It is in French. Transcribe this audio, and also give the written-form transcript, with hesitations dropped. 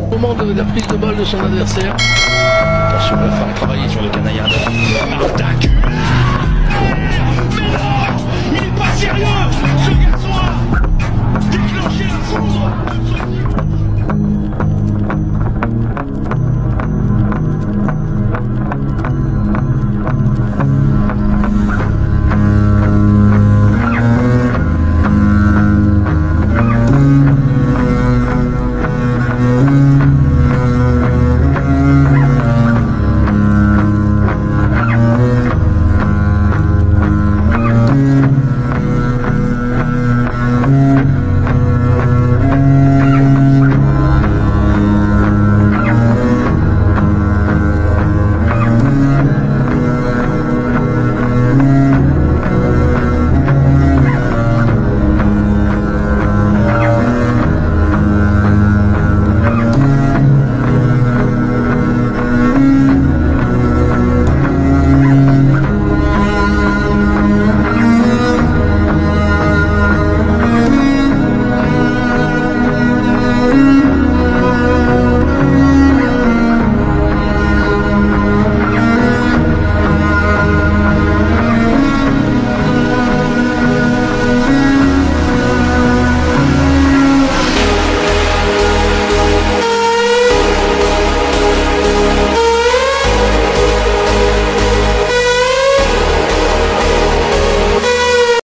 Au moment de la prise de balle de son adversaire. Attention, il va falloir travailler sur le canaillade. Spectaculaire! Mais non! Il est pas sérieux! Ce garçon a déclenché la foudre!